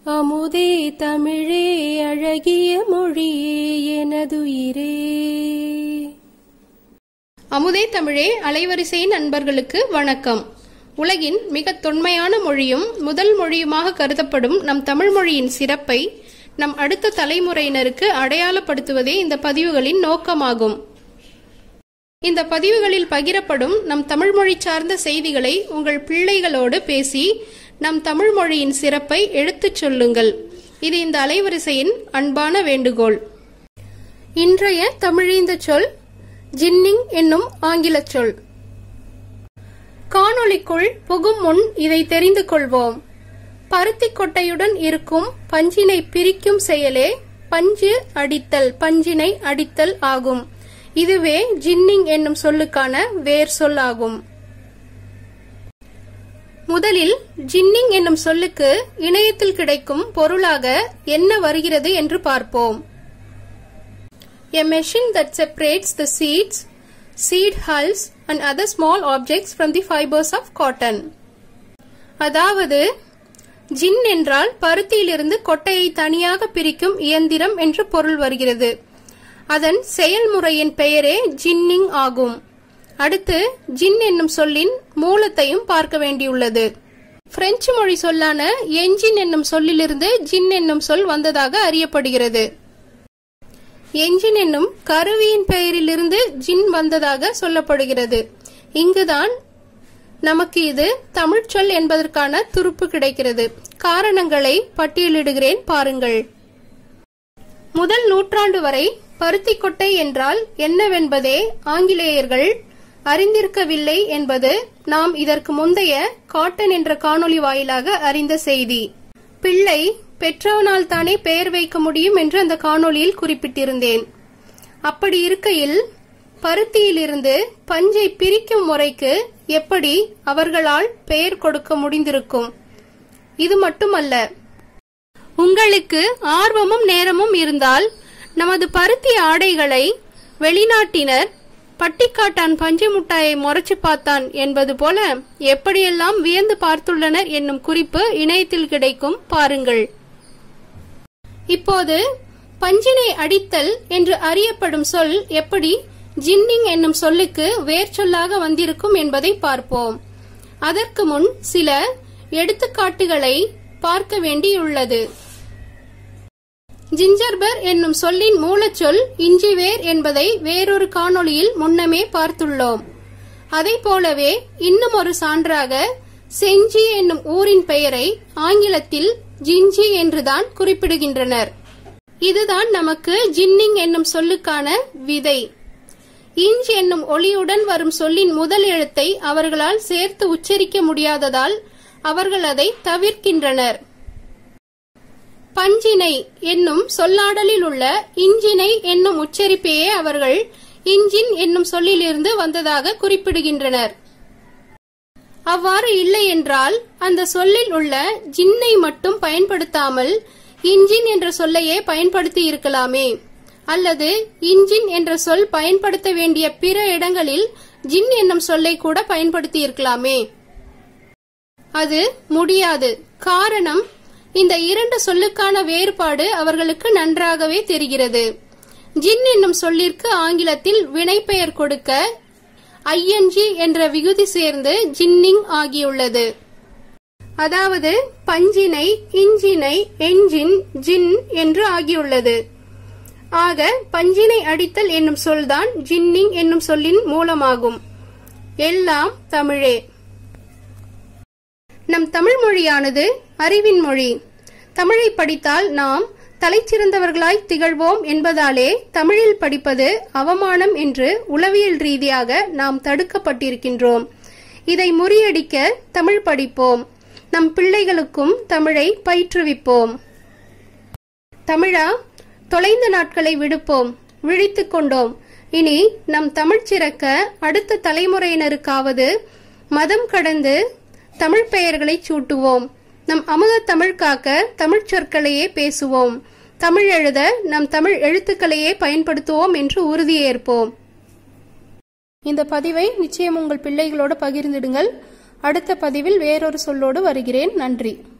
அமுதே தமிழே அழகிய மொழியே எனதுயிரே. அமுதே தமிழே அலைவரிசை நண்பர்களுக்கு வணக்கம். உலகின் மிக தொன்மையான மொழியும் முதல் மொழியுமாக கருதப்படும் நம் தமிழ் மொழியின் சிறப்பை நம் அடுத்த தலைமுறையினருக்கு அடையாளப்படுத்துவதே இந்த பதிவுகளின் நோக்கமாகும். இந்த பதிவுகளில் பகிரப்படும் நம் தமிழ் மொழி சார்ந்த செய்திகளை உங்கள் பிள்ளைகளோடு பேசி நம் தமிழ் மொழியின் சிறப்பை எடுத்துச் சொல்லுங்கள். இது இந்த அலைவரிசையின் அன்பான வேண்டுகோள். இன்றைய தமிழீந்த சொல் ஜின்னிங் என்னும் ஆங்கில சொல். காணொளிக்குள் புகும் முன் இதை தெரிந்து கொள்வோம். பருத்தி கொட்டையுடன் இருக்கும் பஞ்சினை பிரிக்கும் செயலே பஞ்சு அடித்தல், பஞ்சினை அடித்தல் ஆகும். இதுவே ஜின்னிங் என்னும் சொல்லுக்கான வேர் சொல் ஆகும். முதலில் ஜின்னிங் என்னும் சொல்லுக்கு இணையத்தில் கிடைக்கும் பொருளாக என்ன வருகிறது என்று பார்ப்போம். A machine that separates the seeds, seed hulls and other small objects from the fibers of cotton. அதாவது ஜின் என்றால் பருத்தியிலிருந்து கொட்டையை தனியாக பிரிக்கும் இயந்திரம் என்று பொருள் வருகிறது. அதன் செயல்முறையின் பெயரே ஜின்னிங் ஆகும். அடுத்து ஜின் என்னும் சொல்லின் மூலத்தையும் பார்க்க வேண்டியுள்ளது. பிரெஞ்சு மொழி சொல்லான என்ஜின் என்னும் சொல்லிலிருந்து ஜின் என்னும் சொல் வந்ததாக அறியப்படுகிறது. என்ஜின் என்னும் கருவியின் பெயரிலிருந்து ஜின் வந்ததாக சொல்லப்படுகிறது. இங்குதான் நமக்கு இது தமிழ் சொல் என்பதற்கான துருப்பு கிடைக்கிறது. காரணங்களை பட்டியலிடுகிறேன் பாருங்கள். முதல் நூற்றாண்டு வரை பருத்தி கொட்டை என்றால் என்னவென்பதே ஆங்கிலேயர்கள் அறிந்திருக்கவில்லை என்பது நாம் இதற்கு முந்தைய காட்டன் என்ற காணொளி வாயிலாக அறிந்த செய்தி. பிள்ளை பெற்றவனால் தானே பெயர் வைக்க முடியும் என்று அந்த காணொளியில் குறிப்பிட்டிருந்தேன். அப்படி இருக்கையில் பருத்தியிலிருந்து பஞ்சை பிரிக்கும் முறைக்கு எப்படி அவர்களால் பெயர் கொடுக்க முடிந்திருக்கும்? இது மட்டுமல்ல, உங்களுக்கு ஆர்வமும் நேரமும் இருந்தால் நமது பருத்தி ஆடைகளை வெளிநாட்டினர் பட்டிக்காட்டான் பஞ்சு முட்டாயை முறைச்சு பார்த்தான் என்பது போல எப்படியெல்லாம் வியந்து பார்த்துள்ளனர் என்னும் குறிப்பு இணையத்தில் கிடைக்கும், பாருங்கள். இப்போது பஞ்சினை அடித்தல் என்று அறியப்படும் சொல் எப்படி ஜின்னிங் என்னும் சொல்லுக்கு வேர் சொல்லாக வந்திருக்கும் என்பதை பார்ப்போம். அதற்கு முன் சில எடுத்துக்காட்டுகளை பார்க்க வேண்டியுள்ளது. ஜிஞ்சர்பர் என்னும் சொல்லின் மூலச்சொல் இஞ்சி வேர் என்பதை வேறொரு காணொளியில் முன்னமே பார்த்துள்ளோம். அதை போலவே இன்னும் ஒரு சான்றாக செஞ்சி என்னும் ஊரின் பெயரை ஆங்கிலத்தில் ஜிஞ்சி என்றுதான் குறிப்பிடுகின்றனர். இதுதான் நமக்கு ஜின்னிங் என்னும் சொல்லுக்கான விதை. இஞ்ச் என்னும் ஒளியுடன் வரும் சொல்லின் முதல் எழுத்தை அவர்களால் சேர்த்து உச்சரிக்க முடியாததால் அவர்கள் அதை தவிர்க்கின்றனர். பஞ்சினை என்னும் சொல்லாடலில் உள்ள இஞ்சினை என்னும் உச்சரிப்பையே அவர்கள் இஞ்சின் என்னும் சொல்லிலிருந்து வந்ததாக குறிப்பிடுகின்றனர். அவ்வாறு இல்லை என்றால் அந்த சொல்லில் உள்ள ஜின்னை மட்டும் பயன்படுத்தாமல் இஞ்சின் என்ற சொல்லையே பயன்படுத்தி இருக்கலாமே, அல்லது இஞ்சின் என்ற சொல் பயன்படுத்த வேண்டிய பிற இடங்களில் ஜின் என்னும் சொல்லை கூட பயன்படுத்தி இருக்கலாமே. அது முடியாது. காரணம், இந்த இரண்டு சொல்லுக்கான வேறுபாடு அவர்களுக்கு நன்றாகவே தெரிகிறது. ஜின் என்னும் சொல்லிற்கு ஆங்கிலத்தில் வினைப்பெயர் கொடுக்க ஐஎன்ஜி என்ற விகுதி சேர்ந்து ஜின்னிங் ஆகியுள்ளது. அதாவது பஞ்சினை இஞ்சினை என்ஜின் ஜின் என்று ஆகியுள்ளது. ஆக பஞ்சினை அடித்தல் என்னும் சொல்தான் ஜின்னிங் என்னும் சொல்லின் மூலமாகும். எல்லாம் தமிழே. நம் தமிழ் மொழியானது அறிவின் மொழி. தமிழை படித்தால் நாம் தலைச்சிறந்தவர்களாய் திகழ்வோம் என்பதாலே தமிழில் படிப்பது அவமானம் என்று உளவியல் ரீதியாக நாம் தடுக்கப்பட்டிருக்கின்றோம். இதை முறியடிக்க தமிழ் படிப்போம். நம் பிள்ளைகளுக்கும் தமிழை பயிற்றுவிப்போம். தமிழா, தொலைந்த நாட்களை விடுப்போம், விழித்துக் கொண்டோம். இனி நம் தமிழ் சிறக்க அடுத்த தலைமுறையினருக்காவது மதம் கடந்து தமிழ் பெயர்களை சூட்டுவோம். நம் அமுத தமிழ் காக்க தமிழ் சொற்களையே பேசுவோம். தமிழ் எழுத நம் தமிழ் எழுத்துக்களையே பயன்படுத்துவோம் என்று உறுதியேற்போம். இந்த பதிவை நிச்சயம் உங்கள் பிள்ளைகளோடு பகிர்ந்திடுங்கள். அடுத்த பதிவில் வேறொரு சொல்லோடு வருகிறேன். நன்றி.